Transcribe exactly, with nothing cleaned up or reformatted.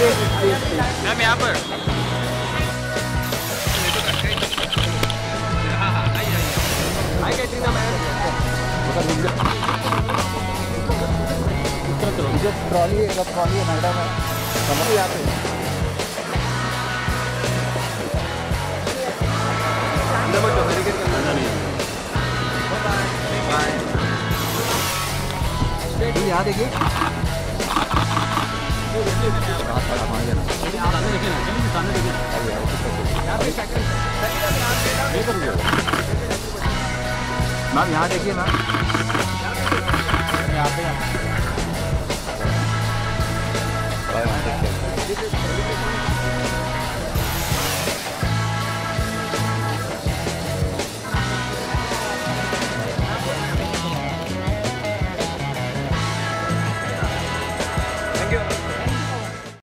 Ma'am यहाँ पर hi Katrina ma'am. मुझे ट्रॉली है, ट्रॉली है मैडम है, समझ यहाँ पे यहाँ देखिए मैम, यहाँ देखिए मैम, यहाँ पे